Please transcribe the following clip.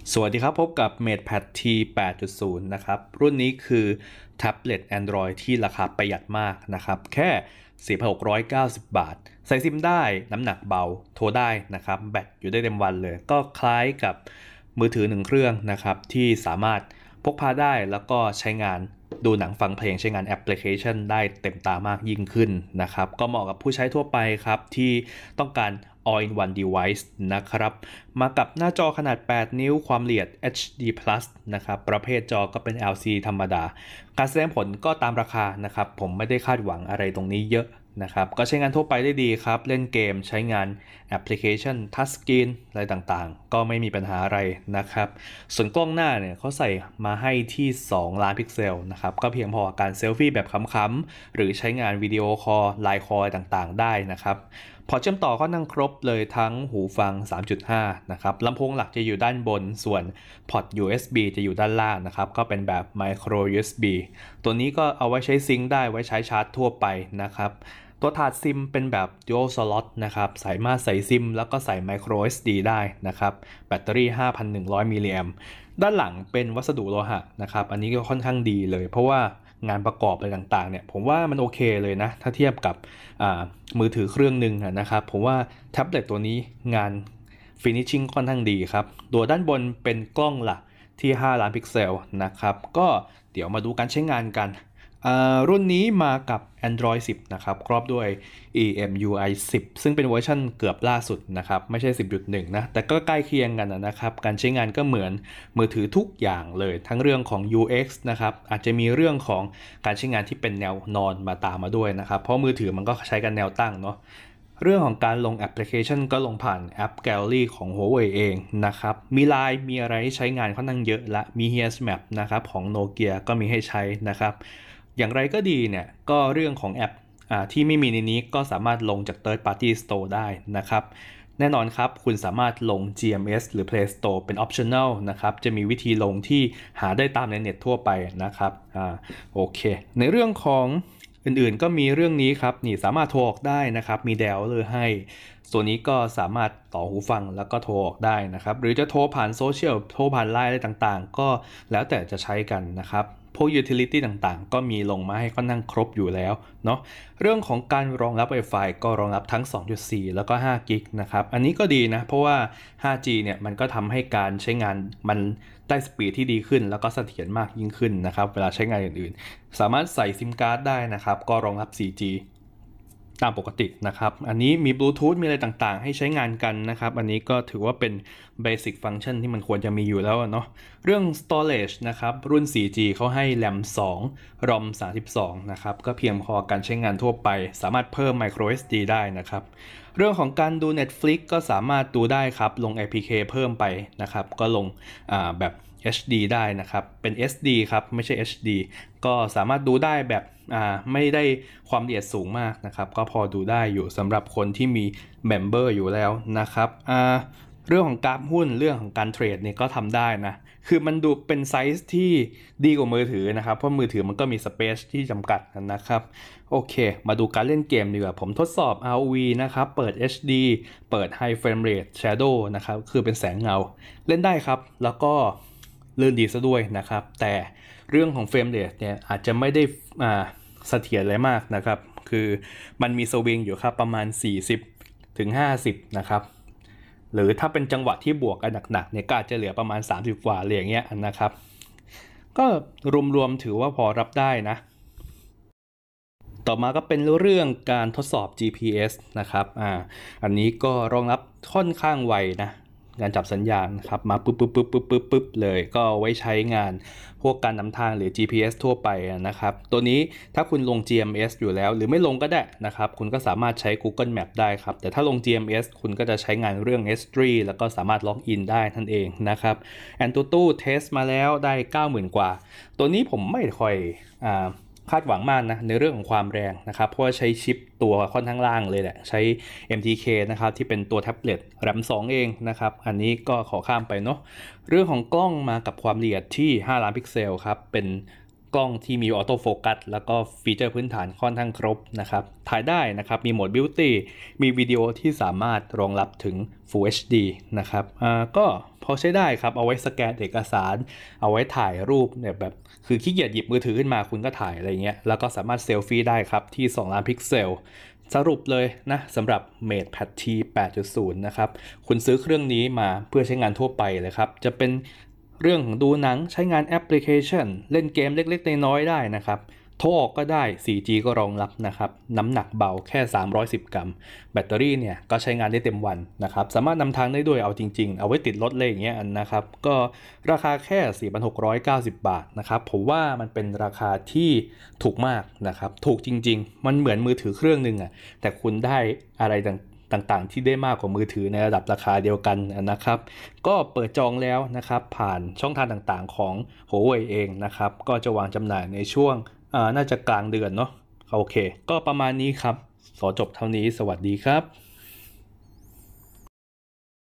สวัสดีครับพบกับ MatePad T 8.0 นะครับรุ่นนี้คือแท็บเล็ต Android ที่ราคาประหยัดมากนะครับแค่ 4,690 บาทใส่ซิมได้น้ำหนักเบาโทรได้นะครับแบตอยู่ได้เต็มวันเลยก็คล้ายกับมือถือหนึ่งเครื่องนะครับที่สามารถพกพาได้แล้วก็ใช้งานดูหนังฟังเพลงใช้งานแอปพลิเคชันได้เต็มตามากยิ่งขึ้นนะครับก็เหมาะกับผู้ใช้ทั่วไปครับที่ต้องการ All-in-one device นะครับมากับหน้าจอขนาด 8 นิ้วความละเอียด HD+ นะครับประเภทจอก็เป็น LCD ธรรมดาการแสดงผลก็ตามราคานะครับผมไม่ได้คาดหวังอะไรตรงนี้เยอะนะครับก็ใช้งานทั่วไปได้ดีครับเล่นเกมใช้งานแอปพลิเคชันทัชสกรีนอะไรต่างๆก็ไม่มีปัญหาอะไรนะครับส่วนกล้องหน้าเนี่ยเขาใส่มาให้ที่2ล้านพิกเซลนะครับก็เพียงพอการเซลฟี่แบบขำๆหรือใช้งานวิดีโอคอลไลน์คอลต่างๆได้นะครับพอร์ตเชื่อมต่อก็นั่งครบเลยทั้งหูฟัง 3.5 นะครับลำโพงหลักจะอยู่ด้านบนส่วนพอร์ต USB จะอยู่ด้านล่างนะครับก็เป็นแบบ Micro USB ตัวนี้ก็เอาไว้ใช้ซิงค์ได้ไว้ใช้ชาร์จทั่วไปนะครับตัวถาดซิมเป็นแบบ Dual Slot นะครับสามารถใส่ซิมแล้วก็ใส่ Micro SD ได้นะครับแบตเตอรี่ 5,100 มิลลิแอมป์ด้านหลังเป็นวัสดุโลหะนะครับอันนี้ก็ค่อนข้างดีเลยเพราะว่างานประกอบอะไรต่างๆเนี่ยผมว่ามันโอเคเลยนะถ้าเทียบกับมือถือเครื่องหนึ่งนะครับผมว่าแท็บเล็ตตัวนี้งาน Finishing ค่อนข้างดีครับตัวด้านบนเป็นกล้องหลักที่ 5 ล้านพิกเซลนะครับก็เดี๋ยวมาดูการใช้งานกันรุ่นนี้มากับ Android 10 นะครับครอบด้วย EMUI 10 ซึ่งเป็นเวอร์ชันเกือบล่าสุดนะครับไม่ใช่ 10.1 นะแต่ก็ใกล้เคียงกันนะครับการใช้งานก็เหมือนมือถือทุกอย่างเลยทั้งเรื่องของ UX นะครับอาจจะมีเรื่องของการใช้งานที่เป็นแนวนอนมาตามมาด้วยนะครับเพราะมือถือมันก็ใช้กันแนวตั้งเนาะเรื่องของการลงแอปพลิเคชันก็ลงผ่านแอป Gallery ของ Huawei เองนะครับมี Line มีอะไรให้ใช้งานค่อนข้างเยอะและมี Here's Map นะครับของ Nokia ก็มีให้ใช้นะครับอย่างไรก็ดีเนี่ยก็เรื่องของแอปที่ไม่มีในนี้ก็สามารถลงจาก Third Party Store ได้นะครับแน่นอนครับคุณสามารถลง GMS หรือ Play Store เป็น Optional นะครับจะมีวิธีลงที่หาได้ตามในเน็ตทั่วไปนะครับโอเคในเรื่องของอื่นๆก็มีเรื่องนี้ครับนี่สามารถโทรออกได้นะครับมี dialer ให้ส่วนนี้ก็สามารถต่อหูฟังแล้วก็โทรออกได้นะครับหรือจะโทรผ่านโซเชียลโทรผ่านไลน์อะไรต่างๆก็แล้วแต่จะใช้กันนะครับพวก utility ต่างๆก็มีลงมาให้ค่อนข้างครบอยู่แล้วเนาะเรื่องของการรองรับ Wi-Fi ก็รองรับทั้ง 2.4 แล้วก็5 กิกนะครับอันนี้ก็ดีนะเพราะว่า 5G เนี่ยมันก็ทำให้การใช้งานมันได้สปีดที่ดีขึ้นแล้วก็เสถียรมากยิ่งขึ้นนะครับเวลาใช้งานอื่นๆสามารถใส่ซิมการ์ดได้นะครับก็รองรับ 4G ตามปกตินะครับอันนี้มีบลูทูธมีอะไรต่างๆให้ใช้งานกันนะครับอันนี้ก็ถือว่าเป็น Basic Function ที่มันควรจะมีอยู่แล้วเนาะเรื่อง Storage นะครับรุ่น 4G เขาให้ RAM 2 ROM 32นะครับก็เพียงพอการใช้งานทั่วไปสามารถเพิ่ม Micro SD ได้นะครับเรื่องของการดู Netflix ก็สามารถดูได้ครับลง APK เพิ่มไปนะครับก็ลงแบบ HD ได้นะครับเป็น SD ครับไม่ใช่ HD ก็สามารถดูได้แบบไม่ได้ความละเอียดสูงมากนะครับก็พอดูได้อยู่สำหรับคนที่มีเมมเบอร์อยู่แล้วนะครับเรื่องของกราฟหุ้นเรื่องของการเทรดเนี่ยก็ทำได้นะคือมันดูเป็นไซส์ที่ดีกว่ามือถือนะครับเพราะมือถือมันก็มีสเปซที่จำกัดนะครับโอเคมาดูการเล่นเกมดีกว่าผมทดสอบ ROV นะครับเปิด HD เปิด High Frame Rate Shadow นะครับคือเป็นแสงเงาเล่นได้ครับแล้วก็ลื่นดีซะด้วยนะครับแต่เรื่องของเฟรมเรทเนี่ยอาจจะไม่ได้เสถียรอะไรมากนะครับคือมันมีสวิงอยู่ครับประมาณ40 ถึง 50นะครับหรือถ้าเป็นจังหวะที่บวกกันหนักๆเนี่ยก็อาจจะเหลือประมาณ30กว่าอะไรอย่างเงี้ยนะครับก็รวมๆถือว่าพอรับได้นะต่อมาก็เป็นเรื่องการทดสอบ GPS นะครับอันนี้ก็รองรับค่อนข้างไวนะการจับสัญญาณครับมาปึ๊บเลยก็ไว้ใช้งานพวกการนำทางหรือ GPS ทั่วไปนะครับตัวนี้ถ้าคุณลง GMS อยู่แล้วหรือไม่ลงก็ได้นะครับคุณก็สามารถใช้ Google Map ได้ครับแต่ถ้าลง GMS คุณก็จะใช้งานเรื่อง S3 แล้วก็สามารถล็อกอินได้นั่นเองนะครับ AnTuTu เทสมาแล้วได้ 90,000 กว่าตัวนี้ผมไม่ค่อยคาดหวังมากนะในเรื่องของความแรงนะครับเพราะว่าใช้ชิปตัวค่อนข้างล่างเลยแหละใช้ MTK นะครับที่เป็นตัวแท็บเล็ต RAM 2 เองนะครับอันนี้ก็ขอข้ามไปเนาะเรื่องของกล้องมากับความละเอียดที่5 ล้านพิกเซลครับเป็นกล้องที่มีออโต้โฟกัสแล้วก็ฟีเจอร์พื้นฐานค่อนข้างครบนะครับถ่ายได้นะครับมีโหมด Beauty มีวิดีโอที่สามารถรองรับถึง Full HD นะครับก็พอใช้ได้ครับเอาไว้สแกนเอกสารเอาไว้ถ่ายรูปเนี่ยแบบคือขี้เกียจหยิบมือถือขึ้นมาคุณก็ถ่ายอะไรเงี้ยแล้วก็สามารถเซลฟี่ได้ครับที่2ล้านพิกเซลสรุปเลยนะสำหรับ MatePad T 8.0 นะครับคุณซื้อเครื่องนี้มาเพื่อใช้งานทั่วไปเลยครับจะเป็นเรื่องของดูหนังใช้งานแอปพลิเคชันเล่นเกมเล็กๆน้อยๆได้นะครับโทรออกก็ได้ 4G ก็รองรับนะครับน้ำหนักเบาแค่310 กรัมแบตเตอรี่เนี่ยก็ใช้งานได้เต็มวันนะครับสามารถนำทางได้ด้วยเอาจริงๆเอาไว้ติดรถเลยอย่างเงี้ยนะครับก็ราคาแค่ 4,690 บาทนะครับผมว่ามันเป็นราคาที่ถูกมากนะครับถูกจริงๆมันเหมือนมือถือเครื่องนึงอ่ะแต่คุณได้อะไรต่างๆที่ได้มากกว่ามือถือในระดับราคาเดียวกันนะครับก็เปิดจองแล้วนะครับผ่านช่องทางต่างๆของ Huawei เองนะครับก็จะวางจำหน่ายในช่วงน่าจะกลางเดือนเนาะโอเคก็ประมาณนี้ครับขอจบเท่านี้สวัสดีครับ